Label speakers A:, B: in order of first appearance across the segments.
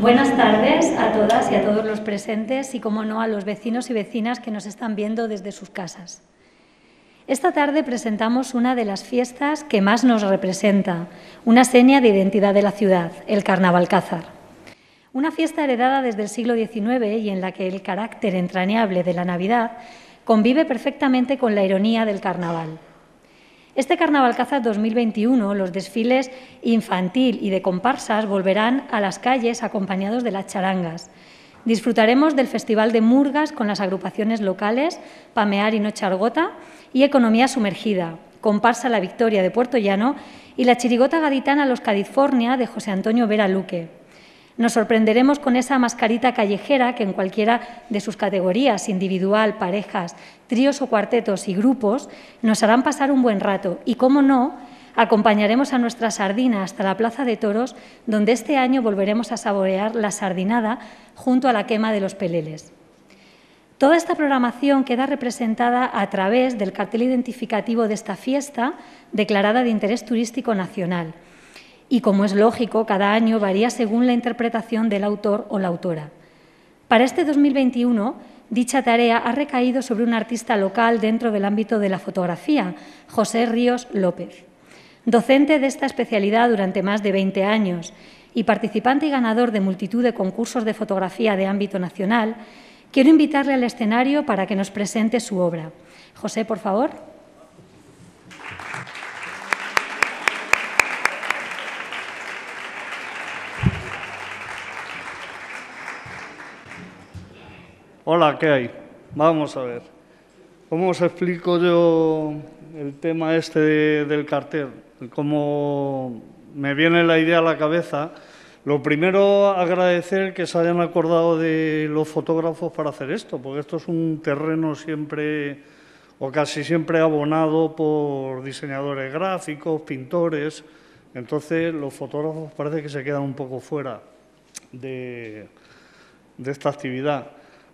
A: Buenas tardes a todas y a todos los presentes y, como no, a los vecinos y vecinas que nos están viendo desde sus casas. Esta tarde presentamos una de las fiestas que más nos representa, una seña de identidad de la ciudad, el Carnavalcázar. Una fiesta heredada desde el siglo XIX y en la que el carácter entrañable de la Navidad convive perfectamente con la ironía del carnaval. Este Carnavalcázar 2021, los desfiles infantil y de comparsas volverán a las calles acompañados de las charangas. Disfrutaremos del Festival de Murgas con las agrupaciones locales Pamear y Noche Argota y Economía Sumergida, comparsa La Victoria de Puerto Llano y la chirigota gaditana Los California de José Antonio Vera Luque. Nos sorprenderemos con esa mascarita callejera que en cualquiera de sus categorías, individual, parejas, tríos o cuartetos y grupos, nos harán pasar un buen rato y, cómo no, acompañaremos a nuestra sardina hasta la Plaza de Toros, donde este año volveremos a saborear la sardinada junto a la quema de los peleles. Toda esta programación queda representada a través del cartel identificativo de esta fiesta, declarada de interés turístico nacional. Y, como es lógico, cada año varía según la interpretación del autor o la autora. Para este 2021, dicha tarea ha recaído sobre un artista local dentro del ámbito de la fotografía, José Ríos López. Docente de esta especialidad durante más de 20 años y participante y ganador de multitud de concursos de fotografía de ámbito nacional, quiero invitarle al escenario para que nos presente su obra. José, por favor.
B: Hola, ¿qué hay? Vamos a ver. ¿Cómo os explico yo el tema este del cartel? Cómo me viene la idea a la cabeza. Lo primero, agradecer que se hayan acordado de los fotógrafos para hacer esto, porque esto es un terreno siempre o casi siempre abonado por diseñadores gráficos, pintores. Entonces, los fotógrafos parece que se quedan un poco fuera de esta actividad.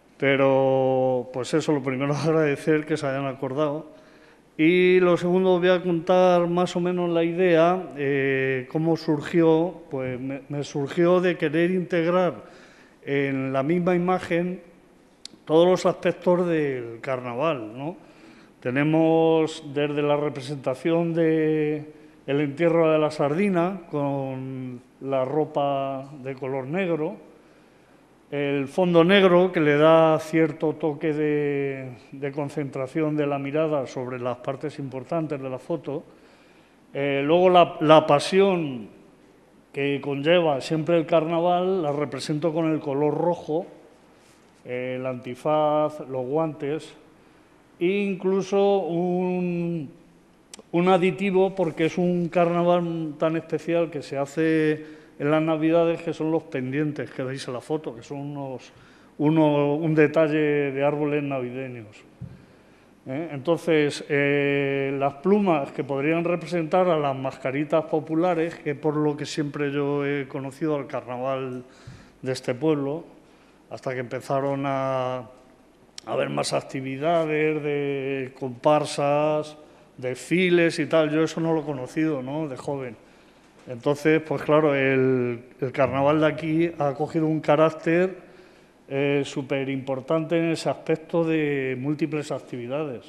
B: Pero, pues eso, lo primero es agradecer que se hayan acordado. Y lo segundo, voy a contar más o menos la idea, cómo surgió. Pues me surgió de querer integrar en la misma imagen todos los aspectos del carnaval, ¿no? Tenemos desde la representación del entierro de la sardina, con la ropa de color negro, el fondo negro, que le da cierto toque de concentración de la mirada sobre las partes importantes de la foto. Luego la pasión que conlleva siempre el carnaval la represento con el color rojo, el antifaz, los guantes e incluso un aditivo, porque es un carnaval tan especial que se hace en las Navidades, que son los pendientes que veis en la foto, que son un detalle de árboles navideños. Entonces, las plumas que podrían representar a las mascaritas populares, que por lo que siempre yo he conocido al carnaval de este pueblo, hasta que empezaron a haber más actividades de comparsas, desfiles y tal. Yo eso no lo he conocido, ¿no?, de joven. Entonces, pues claro, el carnaval de aquí ha cogido un carácter súper importante en ese aspecto de múltiples actividades.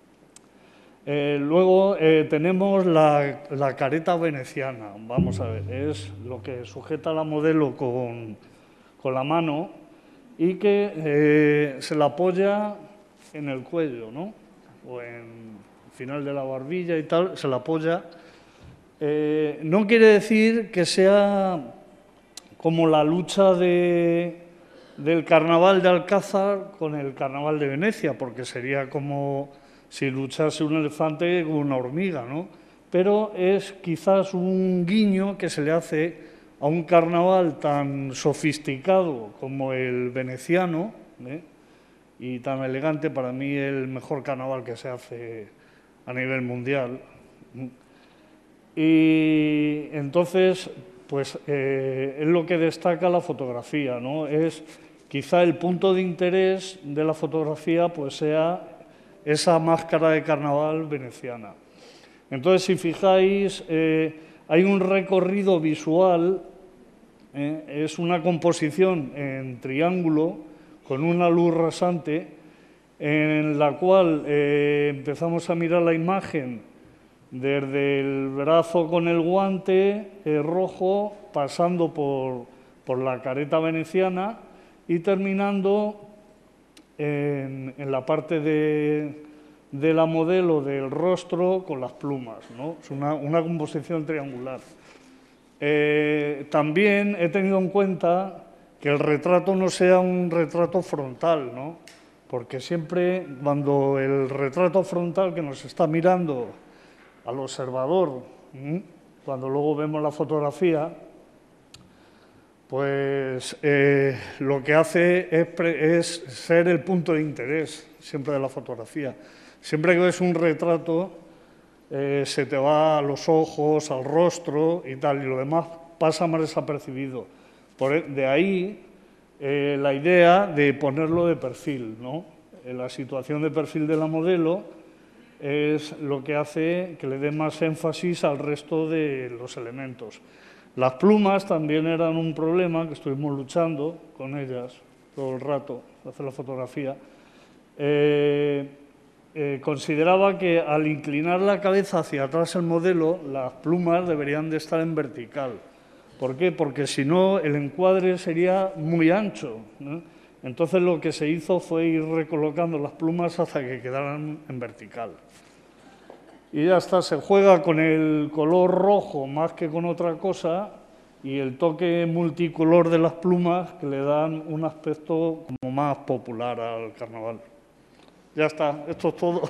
B: Luego tenemos la careta veneciana. Vamos a ver, es lo que sujeta la modelo con la mano y que se la apoya en el cuello, ¿no?, o en el final de la barbilla y tal, se la apoya. No quiere decir que sea como la lucha del carnaval de Alcázar con el carnaval de Venecia, porque sería como si luchase un elefante con una hormiga, ¿no? Pero es quizás un guiño que se le hace a un carnaval tan sofisticado como el veneciano, y tan elegante, para mí el mejor carnaval que se hace a nivel mundial. Y entonces, pues es lo que destaca la fotografía, ¿no? Es quizá el punto de interés de la fotografía, pues sea esa máscara de carnaval veneciana. Entonces, si fijáis, hay un recorrido visual Es una composición en triángulo con una luz rasante en la cual empezamos a mirar la imagen desde el brazo con el guante rojo, pasando por la careta veneciana y terminando en la parte de la modelo del rostro con las plumas, ¿no? Es una composición triangular. También he tenido en cuenta que el retrato no sea un retrato frontal, ¿no? Porque siempre cuando el retrato frontal que nos está mirando al observador, cuando luego vemos la fotografía, pues lo que hace es ser el punto de interés siempre de la fotografía. Siempre que ves un retrato, se te va a los ojos, al rostro y tal, y lo demás pasa más desapercibido. De ahí la idea de ponerlo de perfil, ¿no? La situación de perfil de la modelo es lo que hace que le dé más énfasis al resto de los elementos. Las plumas también eran un problema, que estuvimos luchando con ellas todo el rato, hacer la fotografía. Consideraba que al inclinar la cabeza hacia atrás el modelo, las plumas deberían de estar en vertical. ¿Por qué? Porque si no, el encuadre sería muy ancho, ¿no? Entonces lo que se hizo fue ir recolocando las plumas hasta que quedaran en vertical. Y ya está, se juega con el color rojo más que con otra cosa y el toque multicolor de las plumas que le dan un aspecto como más popular al carnaval. Ya está, esto es todo.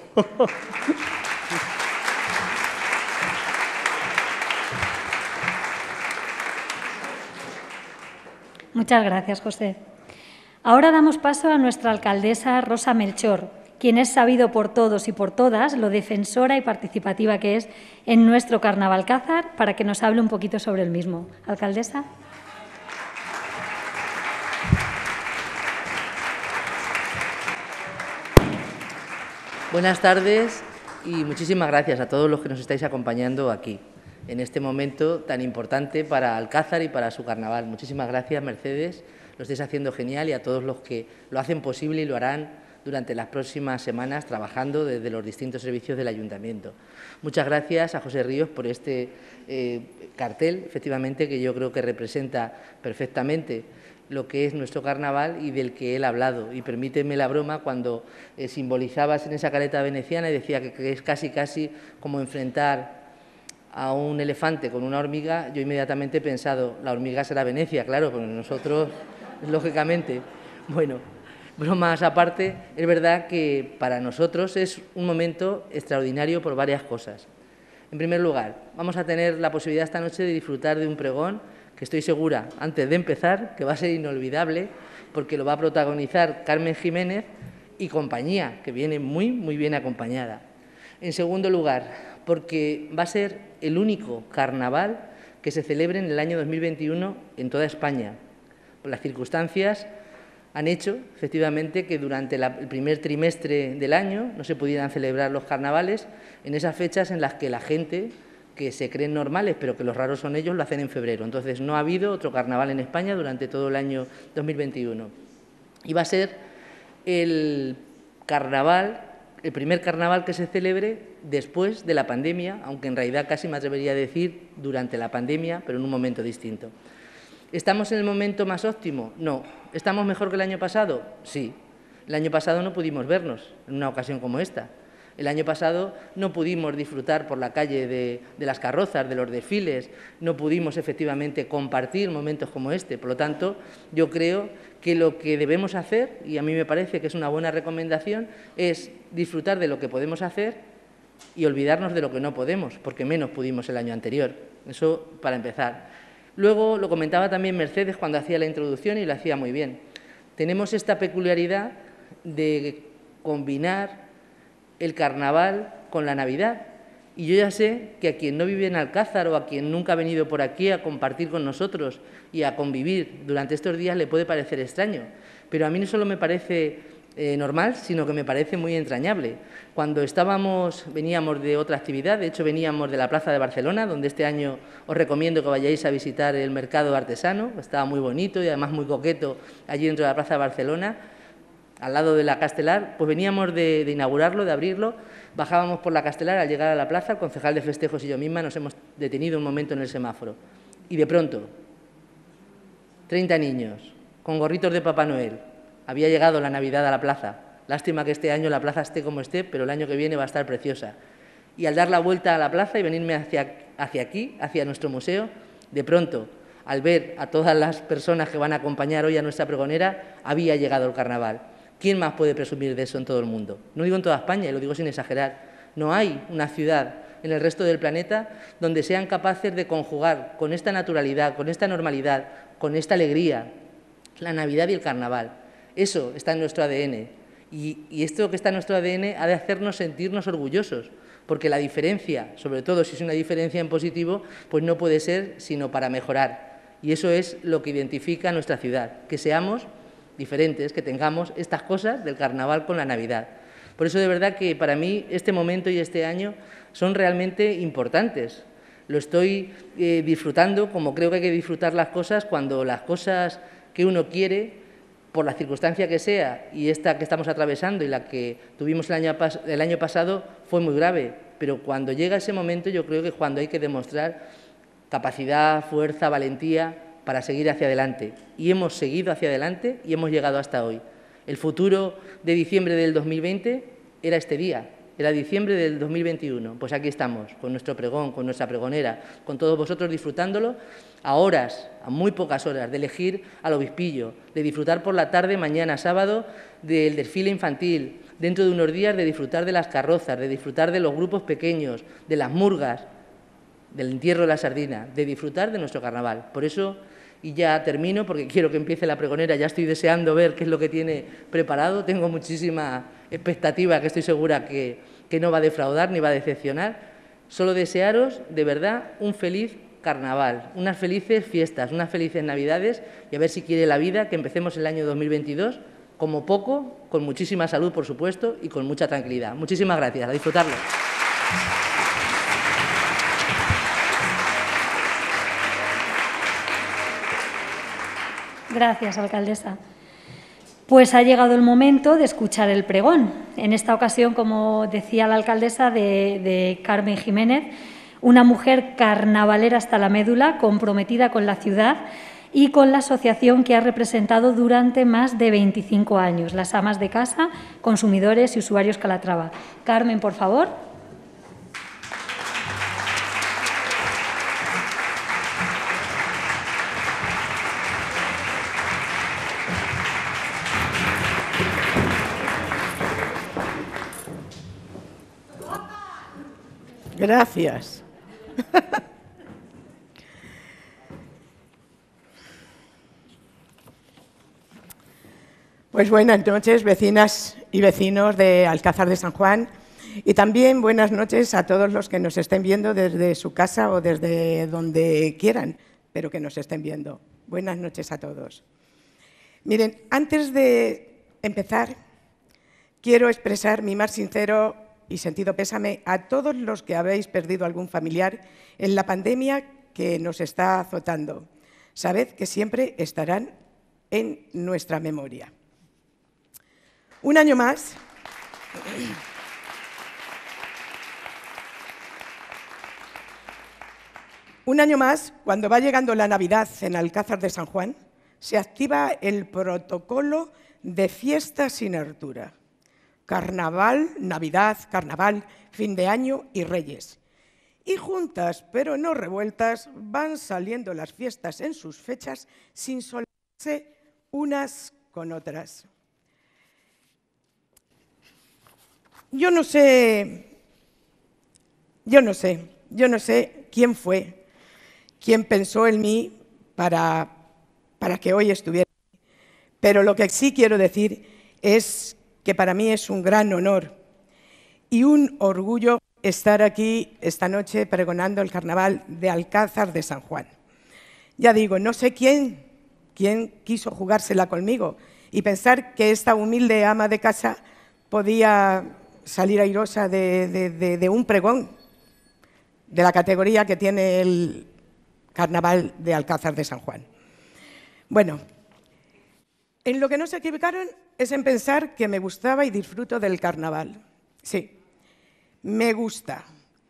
A: Muchas gracias, José. Ahora damos paso a nuestra alcaldesa Rosa Melchor, quien es sabido por todos y por todas lo defensora y participativa que es en nuestro Carnavalcázar, para que nos hable un poquito sobre el mismo. Alcaldesa.
C: Buenas tardes y muchísimas gracias a todos los que nos estáis acompañando aquí, en este momento tan importante para Alcázar y para su carnaval. Muchísimas gracias, Mercedes, lo estáis haciendo genial, y a todos los que lo hacen posible y lo harán durante las próximas semanas trabajando desde los distintos servicios del Ayuntamiento. Muchas gracias a José Ríos por este cartel, efectivamente, que yo creo que representa perfectamente lo que es nuestro carnaval y del que él ha hablado. Y permíteme la broma cuando simbolizabas en esa careta veneciana y decía que es casi como enfrentar a un elefante con una hormiga. Yo inmediatamente he pensado, la hormiga será Venecia, claro, pero nosotros, lógicamente. Bueno, bromas aparte, es verdad que para nosotros es un momento extraordinario por varias cosas. En primer lugar, vamos a tener la posibilidad esta noche de disfrutar de un pregón que estoy segura, antes de empezar, que va a ser inolvidable, porque lo va a protagonizar Carmen Jiménez y compañía, que viene muy bien acompañada. En segundo lugar, porque va a ser el único carnaval que se celebre en el año 2021 en toda España. Las circunstancias han hecho, efectivamente, que durante el primer trimestre del año no se pudieran celebrar los carnavales en esas fechas en las que la gente que se creen normales, pero que los raros son ellos, lo hacen en febrero. Entonces, no ha habido otro carnaval en España durante todo el año 2021. Y va a ser el primer carnaval que se celebre después de la pandemia, aunque en realidad casi me atrevería a decir durante la pandemia, pero en un momento distinto. ¿Estamos en el momento más óptimo? No. ¿Estamos mejor que el año pasado? Sí. El año pasado no pudimos vernos en una ocasión como esta. El año pasado no pudimos disfrutar por la calle de las carrozas, de los desfiles, no pudimos efectivamente compartir momentos como este. Por lo tanto, yo creo que lo que debemos hacer, y a mí me parece que es una buena recomendación, es disfrutar de lo que podemos hacer y olvidarnos de lo que no podemos, porque menos pudimos el año anterior. Eso para empezar. Luego, lo comentaba también Mercedes cuando hacía la introducción y lo hacía muy bien. Tenemos esta peculiaridad de combinar el carnaval con la Navidad. Y yo ya sé que a quien no vive en Alcázar o a quien nunca ha venido por aquí a compartir con nosotros y a convivir durante estos días le puede parecer extraño. Pero a mí no solo me parece normal, sino que me parece muy entrañable. Cuando veníamos de otra actividad, de hecho veníamos de la Plaza de Barcelona, donde este año os recomiendo que vayáis a visitar el mercado artesano, que estaba muy bonito y además muy coqueto allí dentro de la Plaza de Barcelona, al lado de la Castelar. Pues veníamos de inaugurarlo, de abrirlo, bajábamos por la Castelar, al llegar a la plaza, el concejal de festejos y yo misma nos hemos detenido un momento en el semáforo y de pronto 30 niños con gorritos de Papá Noel. Había llegado la Navidad a la plaza. Lástima que este año la plaza esté como esté, pero el año que viene va a estar preciosa. Y al dar la vuelta a la plaza y venirme hacia aquí, hacia nuestro museo, de pronto, al ver a todas las personas que van a acompañar hoy a nuestra pregonera, había llegado el carnaval. ¿Quién más puede presumir de eso en todo el mundo? No digo en toda España, y lo digo sin exagerar. No hay una ciudad en el resto del planeta donde sean capaces de conjugar con esta naturalidad, con esta normalidad, con esta alegría, la Navidad y el carnaval. Eso está en nuestro ADN y esto que está en nuestro ADN ha de hacernos sentirnos orgullosos, porque la diferencia, sobre todo si es una diferencia en positivo, pues no puede ser sino para mejorar. Y eso es lo que identifica a nuestra ciudad, que seamos diferentes, que tengamos estas cosas del carnaval con la Navidad. Por eso de verdad que para mí este momento y este año son realmente importantes. Lo estoy disfrutando como creo que hay que disfrutar las cosas cuando las cosas que uno quiere, por la circunstancia que sea, y esta que estamos atravesando y la que tuvimos el año pasado fue muy grave, pero cuando llega ese momento yo creo que es cuando hay que demostrar capacidad, fuerza, valentía para seguir hacia adelante. Y hemos seguido hacia adelante y hemos llegado hasta hoy. El futuro de diciembre del 2020 era este día, era diciembre del 2021. Pues aquí estamos, con nuestro pregón, con nuestra pregonera, con todos vosotros disfrutándolo, a horas, a muy pocas horas, de elegir al obispillo, de disfrutar por la tarde, mañana, sábado, del desfile infantil, dentro de unos días de disfrutar de las carrozas, de disfrutar de los grupos pequeños, de las murgas, del entierro de la sardina, de disfrutar de nuestro carnaval. Por eso, y ya termino, porque quiero que empiece la pregonera, ya estoy deseando ver qué es lo que tiene preparado, tengo muchísima expectativa que estoy segura que no va a defraudar ni va a decepcionar. Solo desearos, de verdad, un feliz carnaval, unas felices fiestas, unas felices Navidades y a ver si quiere la vida que empecemos el año 2022, como poco, con muchísima salud, por supuesto, y con mucha tranquilidad. Muchísimas gracias, a disfrutarlo.
A: Gracias, alcaldesa. Pues ha llegado el momento de escuchar el pregón. En esta ocasión, como decía la alcaldesa, de Carmen Jiménez, una mujer carnavalera hasta la médula, comprometida con la ciudad y con la asociación que ha representado durante más de 25 años, las amas de casa, consumidores y usuarios Calatrava. Carmen, por favor.
D: Gracias. Pues buenas noches, vecinas y vecinos de Alcázar de San Juan, y también buenas noches a todos los que nos estén viendo desde su casa o desde donde quieran, pero que nos estén viendo. Buenas noches a todos. Miren, antes de empezar, quiero expresar mi más sincero y sentido pésame a todos los que habéis perdido algún familiar en la pandemia que nos está azotando. Sabed que siempre estarán en nuestra memoria. Un año más. Un año más, cuando va llegando la Navidad en Alcázar de San Juan, se activa el protocolo de fiesta sin hartura. Carnaval, Navidad, Carnaval, fin de año y Reyes. Y juntas, pero no revueltas, van saliendo las fiestas en sus fechas sin soltarse unas con otras. Yo no sé quién fue, quién pensó en mí para que hoy estuviera aquí. Pero lo que sí quiero decir es que para mí es un gran honor y un orgullo estar aquí esta noche pregonando el Carnaval de Alcázar de San Juan. Ya digo, no sé quién quiso jugársela conmigo y pensar que esta humilde ama de casa podía salir airosa de un pregón de la categoría que tiene el Carnaval de Alcázar de San Juan. Bueno, en lo que no se equivocaron es en pensar que me gustaba y disfruto del carnaval. Sí, me gusta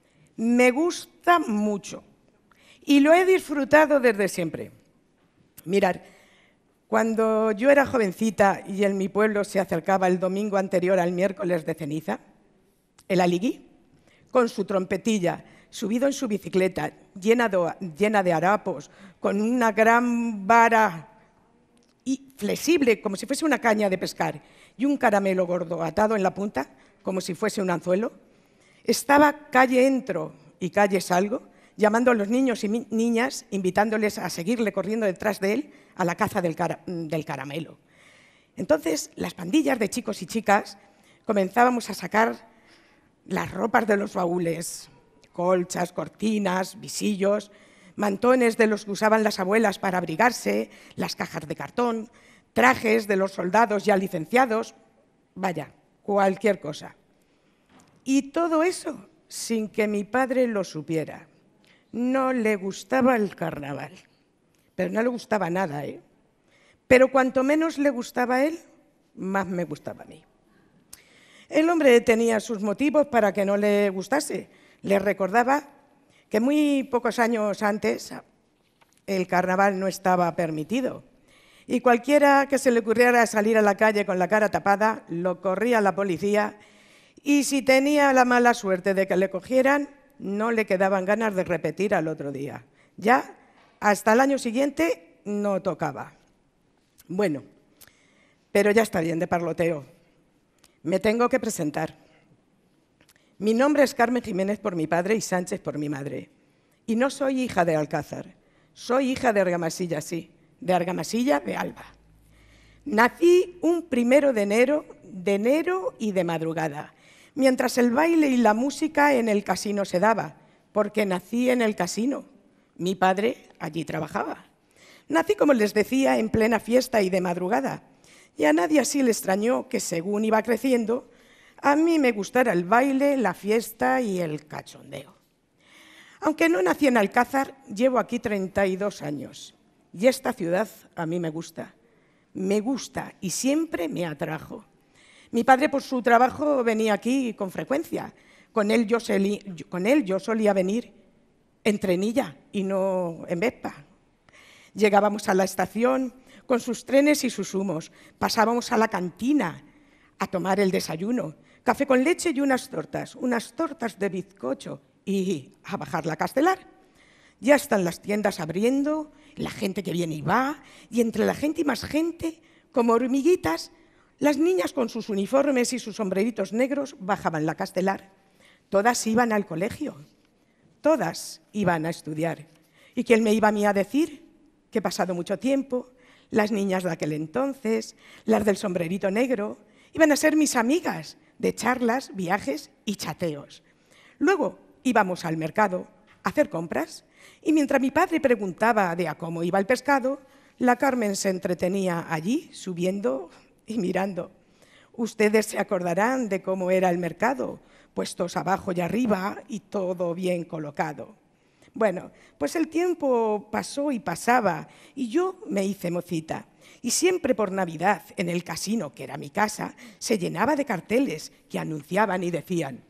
D: mucho y lo he disfrutado desde siempre. Mirad, cuando yo era jovencita y en mi pueblo se acercaba el domingo anterior al miércoles de ceniza, el aligui, con su trompetilla, subido en su bicicleta, llena de harapos, con una gran vara y flexible, como si fuese una caña de pescar, y un caramelo gordo atado en la punta, como si fuese un anzuelo, estaba calle entro y calle salgo, llamando a los niños y niñas, invitándoles a seguirle corriendo detrás de él a la caza del caramelo. Entonces, las pandillas de chicos y chicas comenzábamos a sacar las ropas de los baúles, colchas, cortinas, visillos, mantones de los que usaban las abuelas para abrigarse, las cajas de cartón, trajes de los soldados ya licenciados, vaya, cualquier cosa. Y todo eso sin que mi padre lo supiera. No le gustaba el carnaval, pero no le gustaba nada, ¿eh? Pero cuanto menos le gustaba a él, más me gustaba a mí. El hombre tenía sus motivos para que no le gustase. Le recordaba que muy pocos años antes el carnaval no estaba permitido y cualquiera que se le ocurriera salir a la calle con la cara tapada lo corría la policía y si tenía la mala suerte de que le cogieran, no le quedaban ganas de repetir al otro día. Ya hasta el año siguiente no tocaba. Bueno, pero ya está bien de parloteo. Me tengo que presentar. Mi nombre es Carmen Jiménez por mi padre y Sánchez por mi madre. Y no soy hija de Alcázar, soy hija de Argamasilla, sí, de Argamasilla de Alba. Nací un 1 de enero y de madrugada, mientras el baile y la música en el casino se daba, porque nací en el casino. Mi padre allí trabajaba. Nací, como les decía, en plena fiesta y de madrugada. Y a nadie así le extrañó que, según iba creciendo, a mí me gustara el baile, la fiesta y el cachondeo. Aunque no nací en Alcázar, llevo aquí 32 años. Y esta ciudad a mí me gusta y siempre me atrajo. Mi padre, por su trabajo, venía aquí con frecuencia. Con él yo solía venir en trenilla y no en Vespa. Llegábamos a la estación con sus trenes y sus humos. Pasábamos a la cantina a tomar el desayuno, café con leche y unas tortas de bizcocho y a bajar la Castelar. Ya están las tiendas abriendo, la gente que viene y va, y entre la gente y más gente, como hormiguitas, las niñas con sus uniformes y sus sombreritos negros bajaban la Castelar. Todas iban al colegio, todas iban a estudiar. ¿Y quién me iba a mí a decir que pasado mucho tiempo, las niñas de aquel entonces, las del sombrerito negro, iban a ser mis amigas de charlas, viajes y chateos? Luego íbamos al mercado a hacer compras y mientras mi padre preguntaba de a cómo iba el pescado, la Carmen se entretenía allí subiendo y mirando. Ustedes se acordarán de cómo era el mercado, puestos abajo y arriba y todo bien colocado. Bueno, pues el tiempo pasó y pasaba y yo me hice mocita. Y siempre por Navidad, en el casino, que era mi casa, se llenaba de carteles que anunciaban y decían: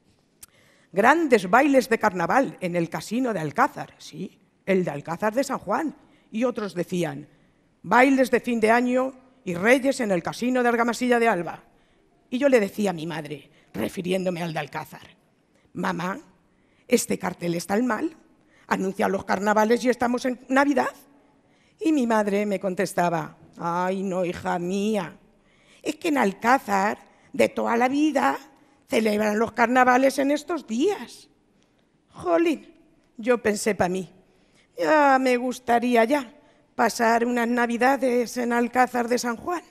D: grandes bailes de carnaval en el casino de Alcázar, sí, el de Alcázar de San Juan. Y otros decían: bailes de fin de año y reyes en el casino de Argamasilla de Alba. Y yo le decía a mi madre, refiriéndome al de Alcázar: mamá, este cartel está mal, anuncia los carnavales y estamos en Navidad. Y mi madre me contestaba: ay, no, hija mía, es que en Alcázar de toda la vida celebran los carnavales en estos días. Jolín, yo pensé para mí, ya me gustaría ya pasar unas Navidades en Alcázar de San Juan.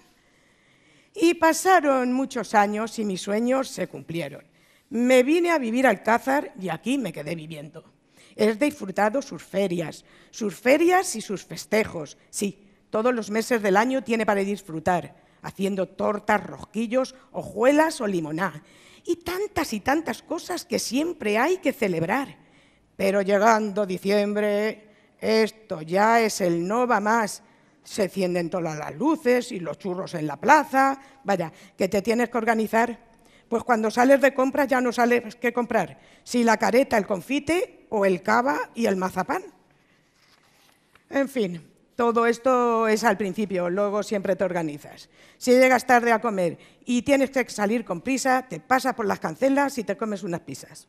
D: Y pasaron muchos años y mis sueños se cumplieron. Me vine a vivir a Alcázar y aquí me quedé viviendo. He disfrutado sus ferias y sus festejos. Sí, todos los meses del año tiene para disfrutar. haciendo tortas, rosquillos, hojuelas o limoná. Y tantas cosas que siempre hay que celebrar. Pero llegando diciembre, esto ya es el no va más. Se encienden todas las luces y los churros en la plaza. Vaya, que te tienes que organizar. Pues cuando sales de compras ya no sabes qué comprar. Si la careta, el confite o el cava y el mazapán. En fin, todo esto es al principio, luego siempre te organizas. Si llegas tarde a comer y tienes que salir con prisa, te pasas por las cancelas y te comes unas pizzas.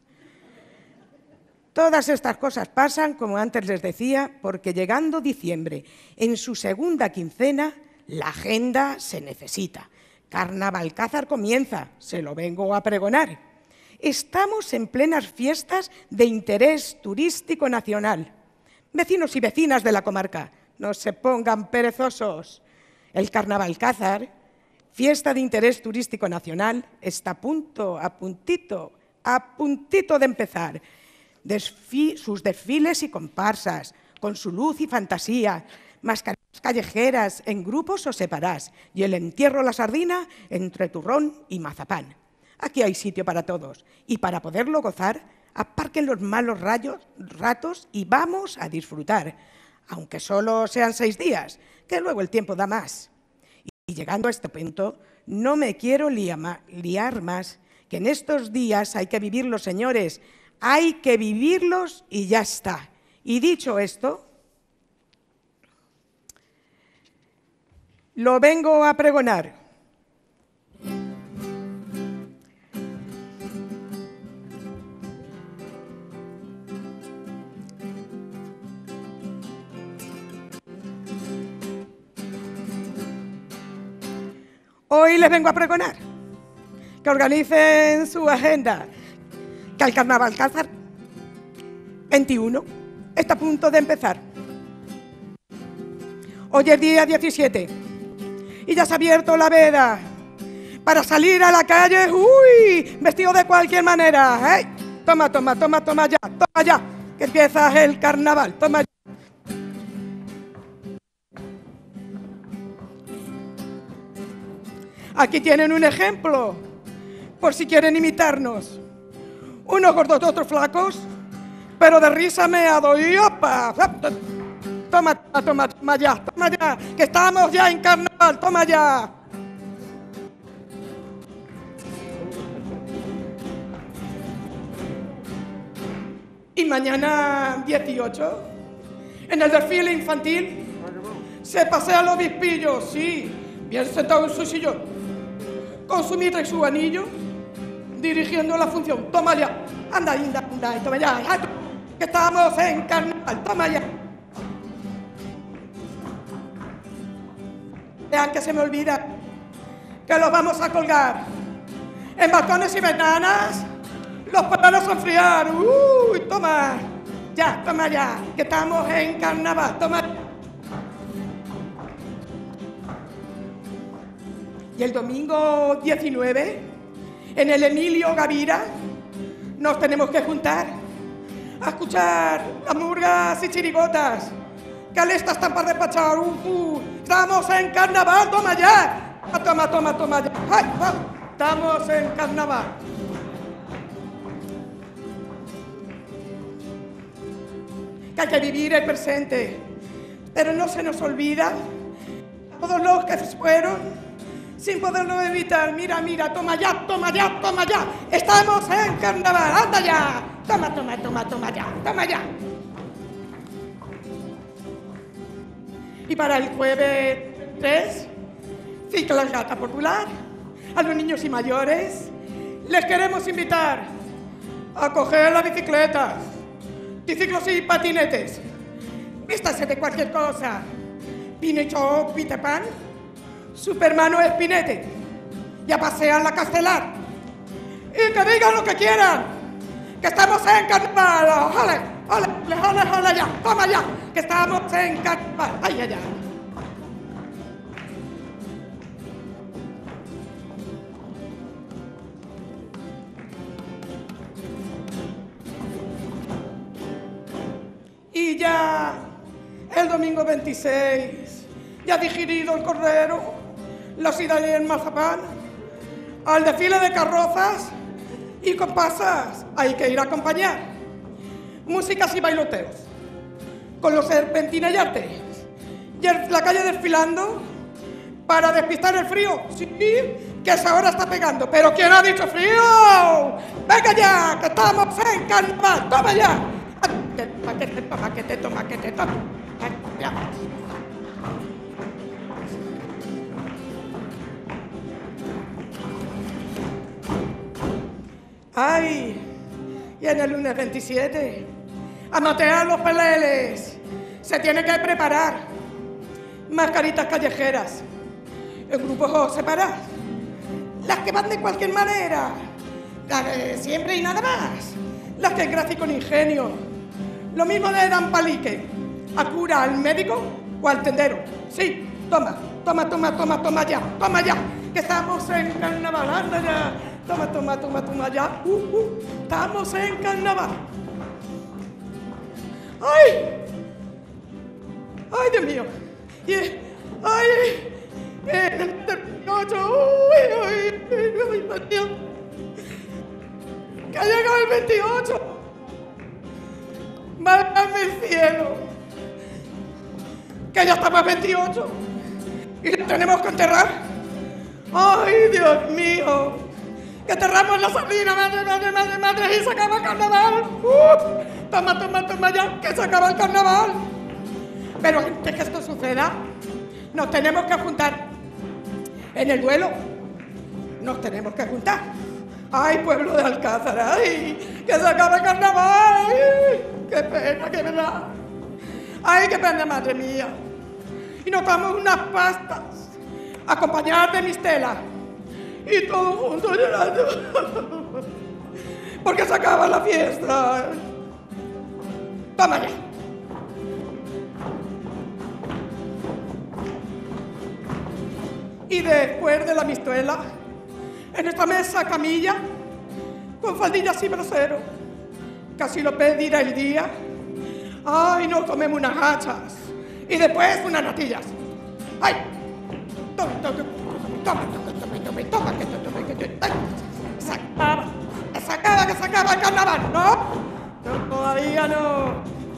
D: Todas estas cosas pasan, como antes les decía, porque llegando diciembre, en su segunda quincena, la agenda se necesita. Carnavalcázar comienza, se lo vengo a pregonar. Estamos en plenas fiestas de interés turístico nacional. Vecinos y vecinas de la comarca, no se pongan perezosos. El Carnavalcázar, fiesta de interés turístico nacional, está a puntito de empezar. Sus desfiles y comparsas, con su luz y fantasía, mascarillas callejeras, en grupos o separadas, y el entierro a la sardina entre turrón y mazapán. Aquí hay sitio para todos, y para poderlo gozar, aparquen los malos ratos y vamos a disfrutar, aunque solo sean 6 días, que luego el tiempo da más. Y llegando a este punto, no me quiero liar más, que en estos días hay que vivirlos, señores, hay que vivirlos y ya está. Y dicho esto, lo vengo a pregonar. Hoy les vengo a pregonar que organicen su agenda, que el Carnavalcázar 21 está a punto de empezar. Hoy es día 17 y ya se ha abierto la veda para salir a la calle, vestido de cualquier manera. ¡Hey! Toma ya, que empieza el carnaval, toma ya. Aquí tienen un ejemplo, por si quieren imitarnos. Unos gordos, otros flacos, pero de risa meado. Y ¡opa! Toma ya, que estamos ya en carnaval, toma ya. Y mañana 18, en el desfile infantil, se pasea los obispillos, sí, bien sentado en su sillón, con su mitra y su anillo, dirigiendo la función. Toma ya, anda, toma ya, que estamos en carnaval, toma ya. Vean que se me olvida que los vamos a colgar en balcones y ventanas, los palos a enfriar. Toma ya, que estamos en carnaval, toma. Y el domingo 19, en el Emilio Gavira, nos tenemos que juntar a escuchar las murgas y chirigotas, que al estas están para despachar. Estamos en carnaval, toma ya. Toma ya. ¡Ay, estamos en carnaval. Que hay que vivir el presente, pero no se nos olvida a todos los que fueron sin poderlo evitar. Mira, toma ya. Estamos en carnaval, anda ya. Toma ya. Y para el jueves 3, Ciclagata Popular, a los niños y mayores, les queremos invitar a coger las bicicletas, triciclos y patinetes. Vístase de cualquier cosa. Pinocho, Peter Pan, Supermano Espinete, y a pasear la Castelar. Y que digan lo que quieran, que estamos en carnaval. ¡Ole ya! ¡Toma ya! Que estamos en carnaval. ¡Ay! Y ya el domingo 26, ya digerido el cordero,
E: la sidra y el mazapán, al desfile de carrozas y comparsas hay que ir a acompañar. Músicas y bailoteos, con los serpentinellantes y en la calle desfilando para despistar el frío. Sí, que esa hora está pegando. ¿Pero quién ha dicho frío? ¡Venga ya, que estamos en carnaval! ¡Toma ya! Toma, que te toma. Ya. ¡Ay! Y en el lunes 27, a matear los peleles. Se tiene que preparar. Mascaritas callejeras, en grupos separados. Las que van de cualquier manera, las de siempre y nada más. Las que gracia con ingenio. Lo mismo le dan palique a cura al médico o al tendero. Sí, toma ya, que estamos en carnaval, anda ya. Toma ya, estamos en carnaval. ¡Ay! ¡Ay, Dios mío! ¡Ay! El 28, ¡ay, Dios! ¡Que ha llegado el 28! ¡Válgame el cielo! ¡Que ya estamos 28! ¡Y lo tenemos que enterrar! ¡Ay, Dios mío! ¡Que enterramos la sardina! ¡Madre! ¡Y se acaba el carnaval! Toma ya, que se acaba el carnaval. Pero antes que esto suceda, nos tenemos que juntar. En el duelo, nos tenemos que juntar. ¡Ay, pueblo de Alcázar! ¡Ay, que se acaba el carnaval! ¡Ay, qué pena, qué verdad! ¡Ay, qué pena, madre mía! Y nos damos unas pastas, acompañadas de mistela, y todos juntos llorando. Porque se acaba la fiesta. ¡Toma ya! Y después de la mistuela, en esta mesa camilla, con faldillas y brasero, casi lo pedirá el día. Ay, nos comemos unas hachas y después unas natillas. Ay, toma, que se acaba el carnaval, ¿no? No, todavía no.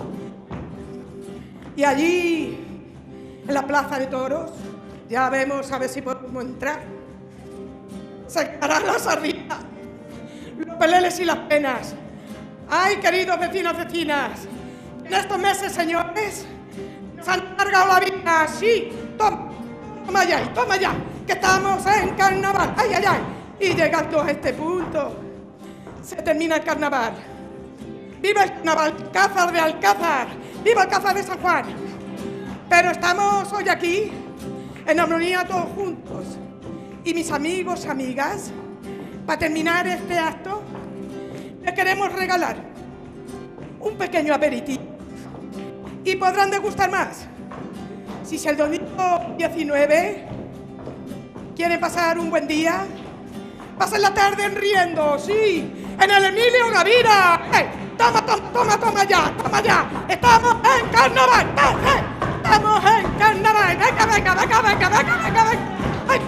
E: Y allí, en la plaza de toros, ya vemos a ver si podemos entrar. Sacarán las sardinas, los peleles y las penas. ¡Ay, queridos vecinas! En estos meses, señores, se han cargado la vida. Sí, toma ya, que estamos en carnaval. ¡Ay! Y llegando a este punto, se termina el carnaval. ¡Viva el carnaval Alcázar de Alcázar! ¡Viva Alcázar de San Juan! Pero estamos hoy aquí, en armonía todos juntos. Y mis amigos, amigas, para terminar este acto, les queremos regalar un pequeño aperitivo. Y podrán degustar más. Si el domingo 19 quieren pasar un buen día, pasen la tarde riendo, sí, en el Emilio Gavira. ¡Hey! Toma ya. Estamos en carnaval. Estamos en carnaval. Venga. ¡Ay!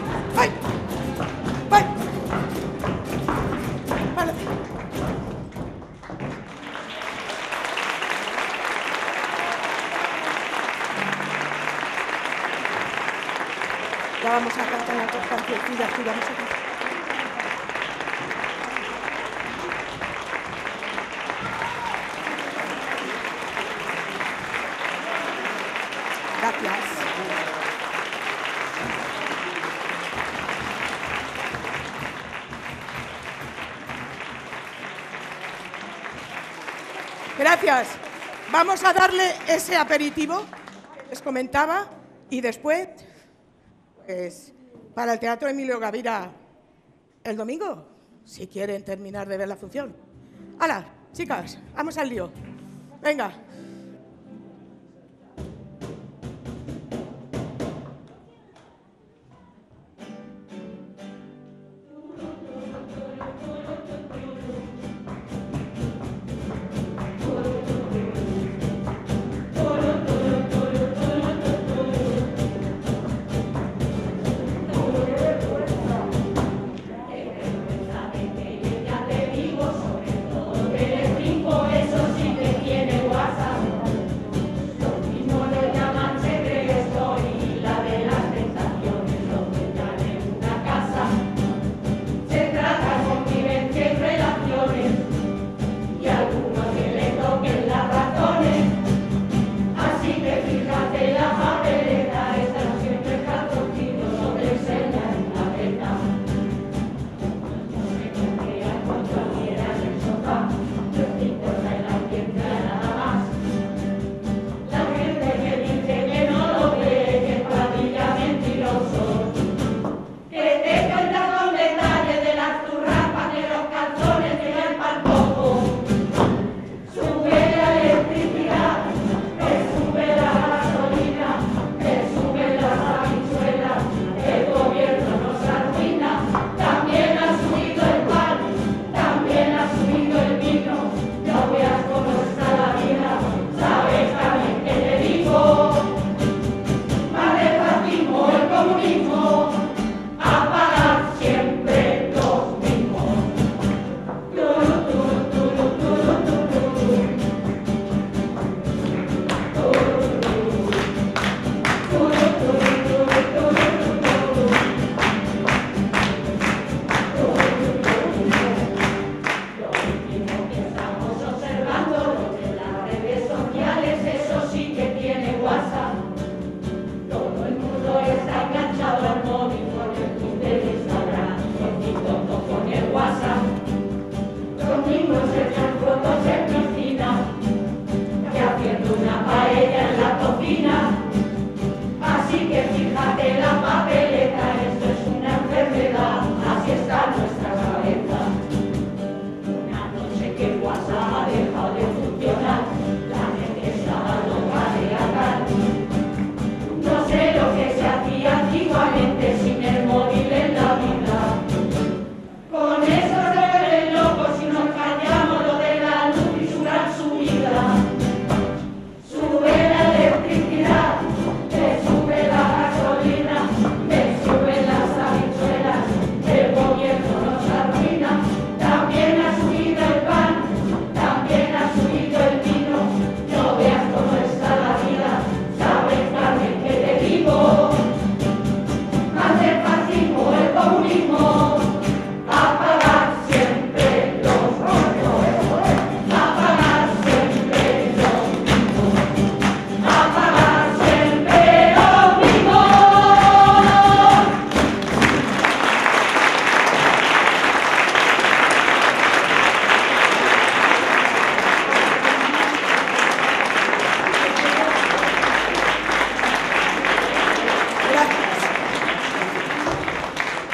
E: Vale. Ya vamos a cantar las dos canciones y vamos a cantar. Gracias. Gracias. Vamos a darle ese aperitivo que les comentaba y después, pues, para el Teatro Emilio Gavira el domingo, si quieren terminar de ver la función. ¡Hala, chicas! Vamos al lío. Venga.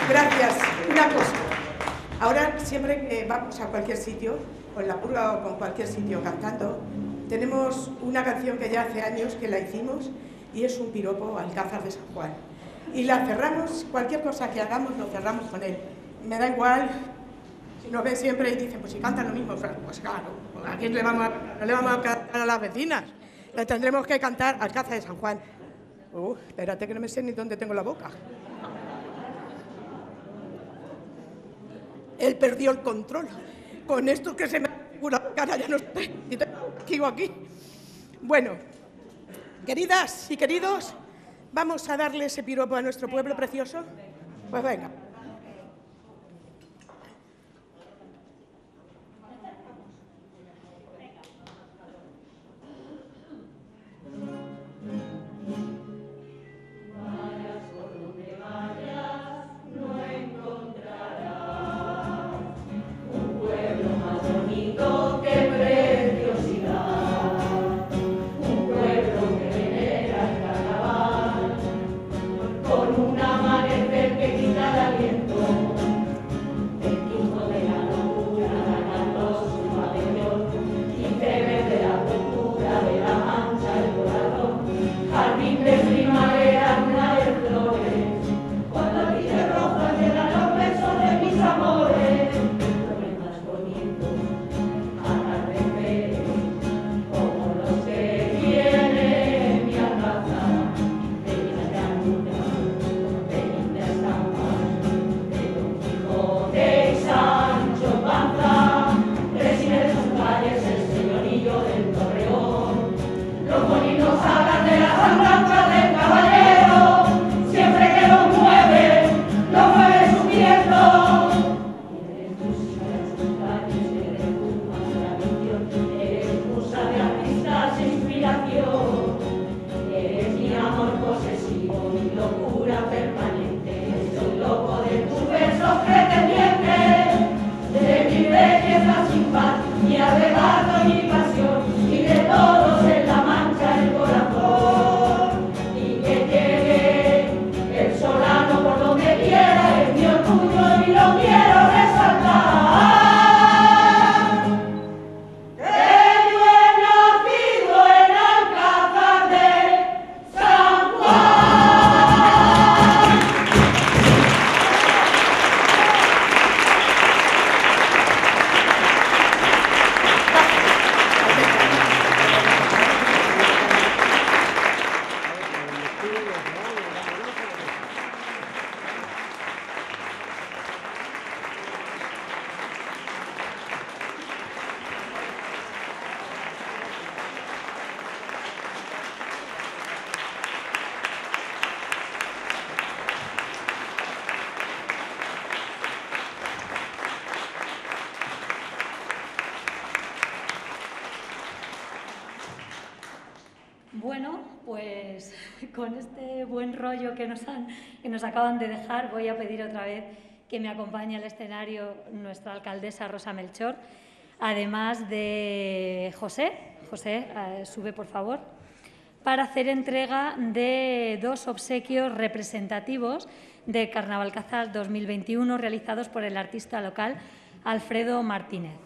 E: Gracias. Una cosa. Ahora, siempre que vamos a cualquier sitio, con la purga o con cualquier sitio cantando, tenemos una canción que ya hace años que la hicimos y es un piropo al Alcázar de San Juan. Y la cerramos, cualquier cosa que hagamos lo cerramos con él. Me da igual, si nos ven siempre y dicen, pues si cantan lo mismo, pues claro, ¿a quién le vamos a cantar a las vecinas? Le tendremos que cantar al Alcázar de San Juan. Espérate que no me sé ni dónde tengo la boca. Él perdió el control. Con esto que se me figura la cara ya no estoy. Sigo aquí. Bueno, queridas y queridos, ¿vamos a darle ese piropo a nuestro pueblo precioso? Pues venga.
A: Bueno, pues con este buen rollo que nos acaban de dejar, voy a pedir otra vez que me acompañe al escenario nuestra alcaldesa Rosa Melchor, además de José. José, sube por favor, para hacer entrega de 2 obsequios representativos de Carnaval Alcázar 2021 realizados por el artista local Alfredo Martínez.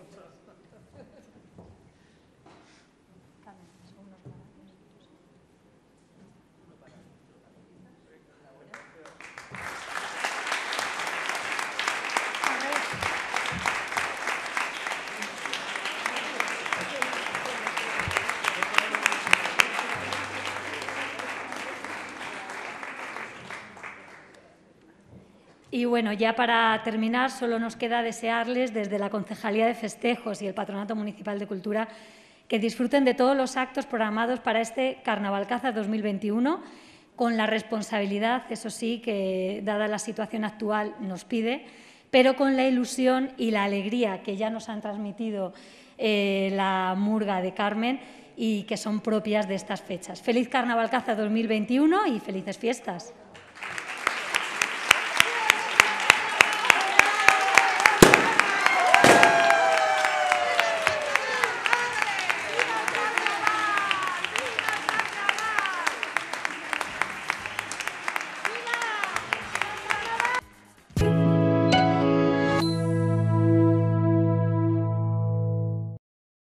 A: Y bueno, ya para terminar, solo nos queda desearles desde la Concejalía de Festejos y el Patronato Municipal de Cultura que disfruten de todos los actos programados para este Carnaval Alcázar 2021, con la responsabilidad, eso sí, que dada la situación actual nos pide, pero con la ilusión y la alegría que ya nos han transmitido la Murga de Carmen y que son propias de estas fechas. Feliz Carnaval Alcázar 2021 y felices fiestas.